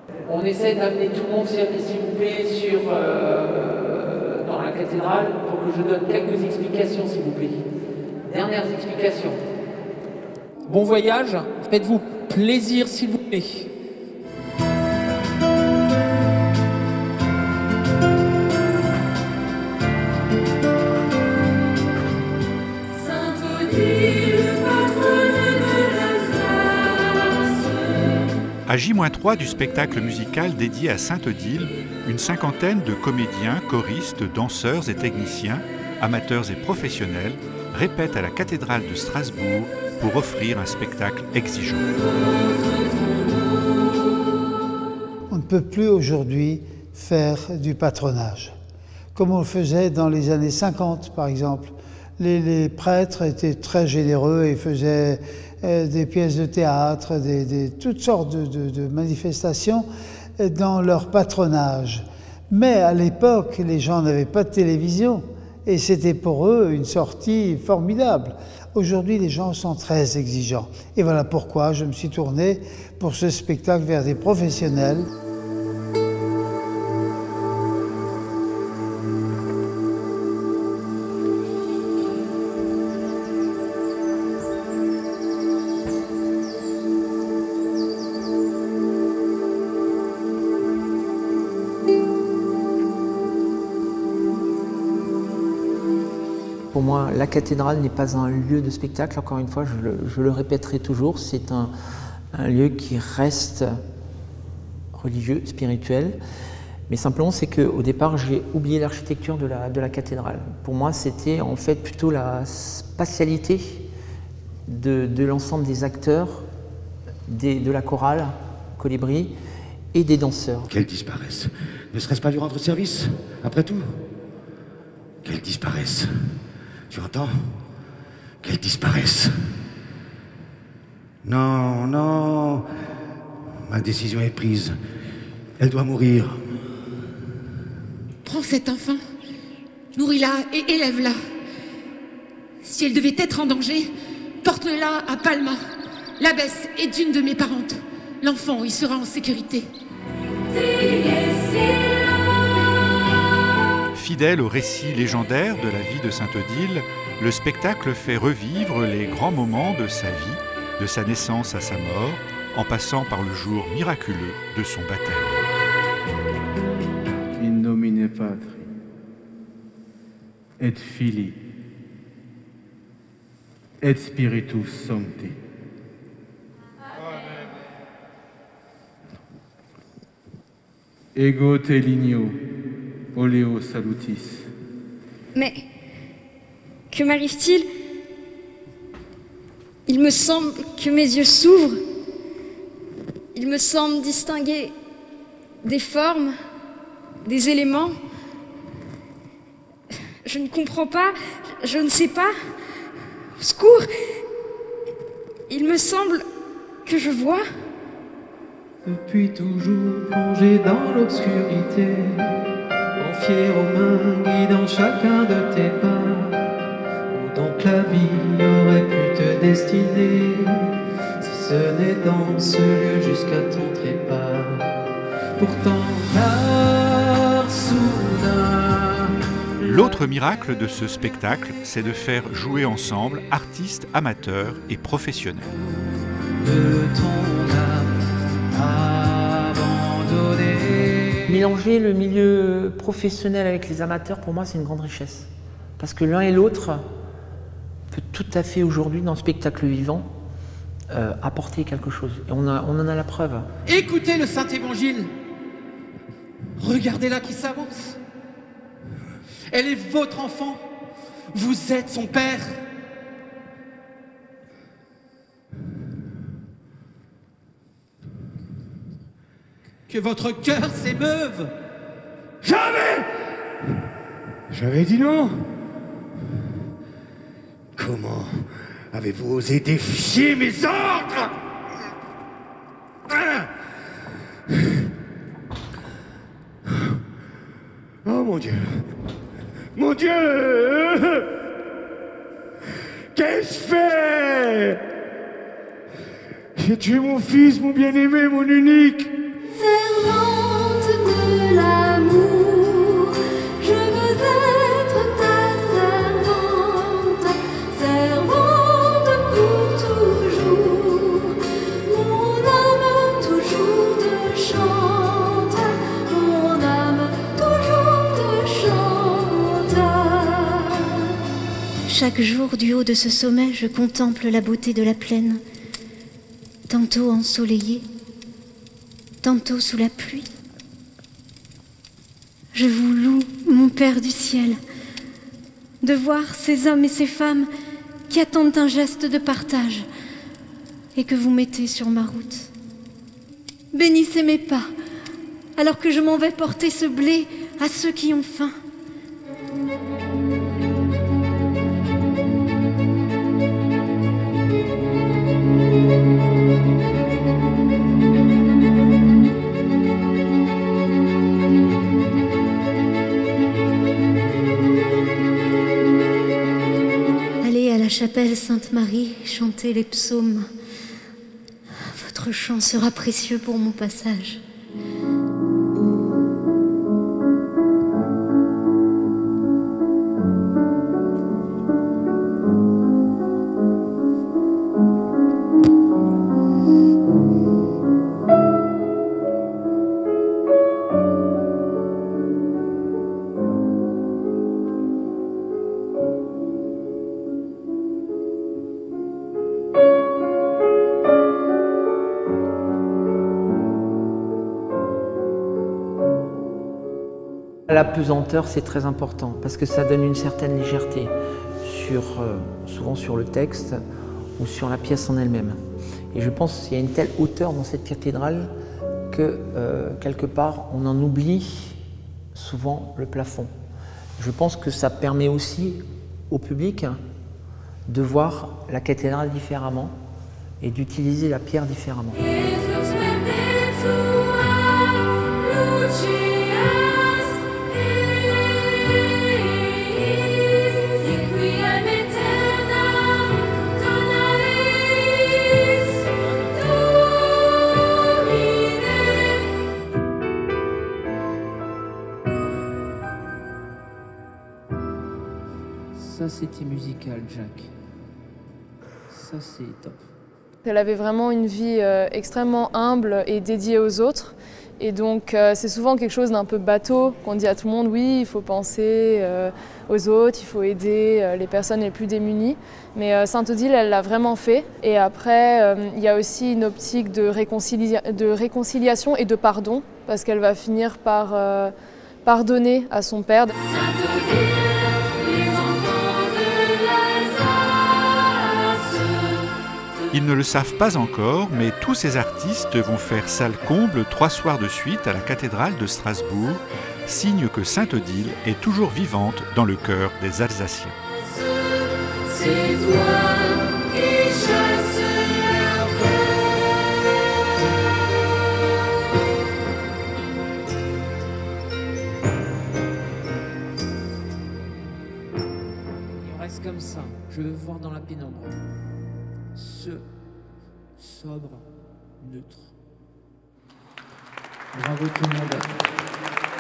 On essaie d'amener tout le monde, s'il vous plaît, dans la cathédrale pour que je donne quelques explications, s'il vous plaît. Dernières explications. Bon voyage, faites-vous plaisir, s'il vous plaît. À J-3 du spectacle musical dédié à Sainte-Odile, une cinquantaine de comédiens, choristes, danseurs et techniciens, amateurs et professionnels, répètent à la cathédrale de Strasbourg pour offrir un spectacle exigeant. On ne peut plus aujourd'hui faire du patronage, comme on le faisait dans les années 50 par exemple. Les prêtres étaient très généreux et faisaient des pièces de théâtre, toutes sortes de manifestations dans leur patronage. Mais à l'époque, les gens n'avaient pas de télévision et c'était pour eux une sortie formidable. Aujourd'hui, les gens sont très exigeants. Et voilà pourquoi je me suis tourné pour ce spectacle vers des professionnels. Pour moi, la cathédrale n'est pas un lieu de spectacle, encore une fois, je le répéterai toujours, c'est un lieu qui reste religieux, spirituel, mais simplement c'est qu'au départ j'ai oublié l'architecture de la cathédrale. Pour moi c'était en fait plutôt la spatialité de l'ensemble des acteurs, de la chorale, Colibri, et des danseurs. Qu'elle disparaisse. Ne serait-ce pas lui rendre service, après tout? Qu'elle disparaisse. Tu entends? Qu'elle disparaisse. Non, non. Ma décision est prise. Elle doit mourir. Prends cet enfant, nourris-la et élève-la. Si elle devait être en danger, porte-la à Palma. L'abbesse est une de mes parentes. L'enfant y sera en sécurité. Fidèle au récit légendaire de la vie de Sainte-Odile, le spectacle fait revivre les grands moments de sa vie, de sa naissance à sa mort, en passant par le jour miraculeux de son baptême. In nomine Patri et Filii et Spiritus Sancti. Ego te lignio, oleo salutis. Mais que m'arrive-t-il? Il me semble que mes yeux s'ouvrent. Il me semble distinguer des formes, des éléments. Je ne comprends pas, je ne sais pas. Au secours! Il me semble que je vois. Depuis toujours plongé dans l'obscurité, en fier aux mains guidant chacun de tes pas, où donc la vie aurait pu te destiner, si ce n'est dans ce lieu jusqu'à ton trépas. Pourtant, car soudain... L'autre miracle de ce spectacle, c'est de faire jouer ensemble artistes amateurs et professionnels. De ton âme abandonnée. Mélanger le milieu professionnel avec les amateurs, pour moi, c'est une grande richesse. Parce que l'un et l'autre peut tout à fait aujourd'hui, dans le spectacle vivant, apporter quelque chose. Et on en a la preuve. Écoutez le Saint-Évangile. Regardez-la qui s'avance. Elle est votre enfant. Vous êtes son père. Que votre cœur s'émeuve. Jamais! J'avais dit non. Comment avez-vous osé défier mes ordres? Oh mon Dieu! Mon Dieu! Qu'ai-je fait? J'ai tué mon fils, mon bien-aimé, mon unique. servante de l'amour, je veux être ta servante, servante pour toujours. Mon âme toujours te chante, mon âme toujours te chante. Chaque jour, du haut de ce sommet, je contemple la beauté de la plaine, tantôt ensoleillée, tantôt sous la pluie. Je vous loue, mon Père du ciel, de voir ces hommes et ces femmes qui attendent un geste de partage et que vous mettez sur ma route. Bénissez mes pas, alors que je m'en vais porter ce blé à ceux qui ont faim. Allez à la chapelle Sainte-Marie chanter les psaumes. Votre chant sera précieux pour mon passage. La pesanteur, c'est très important parce que ça donne une certaine légèreté, souvent sur le texte ou sur la pièce en elle-même. Et je pense qu'il y a une telle hauteur dans cette cathédrale que, quelque part, on en oublie souvent le plafond. Je pense que ça permet aussi au public de voir la cathédrale différemment et d'utiliser la pierre différemment. Ça, c'était musical, Jack. Ça, c'est top. Elle avait vraiment une vie extrêmement humble et dédiée aux autres. Et donc, c'est souvent quelque chose d'un peu bateau qu'on dit à tout le monde, oui, il faut penser aux autres, il faut aider les personnes les plus démunies. Mais Sainte Odile, elle l'a vraiment fait. Et après, il y a aussi une optique de réconciliation et de pardon, parce qu'elle va finir par pardonner à son père. Ils ne le savent pas encore, mais tous ces artistes vont faire salle comble 3 soirs de suite à la cathédrale de Strasbourg, signe que Sainte Odile est toujours vivante dans le cœur des Alsaciens. C'est toi qui chasses leur Il reste comme ça. Je veux voir dans la pénombre. Sobre, neutre. Bravo tout le monde.